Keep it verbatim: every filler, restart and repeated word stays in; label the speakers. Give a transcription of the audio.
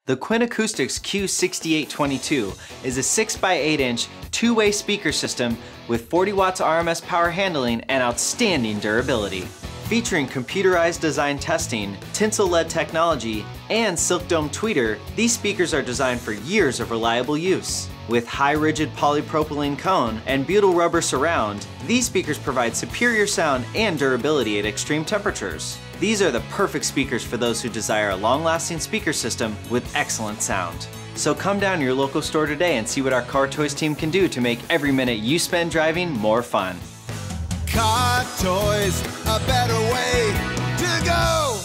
Speaker 1: The Quinn Acoustics Q sixty-eight twenty-two is a six by eight inch two-way speaker system with forty watts R M S power handling and outstanding durability. Featuring computerized design testing, tinsel L E D technology, and silk dome tweeter, these speakers are designed for years of reliable use. With high rigid polypropylene cone and butyl rubber surround, these speakers provide superior sound and durability at extreme temperatures. These are the perfect speakers for those who desire a long-lasting speaker system with excellent sound. So come down to your local store today and see what our Car Toys team can do to make every minute you spend driving more fun.
Speaker 2: Car Toys, a better way to go.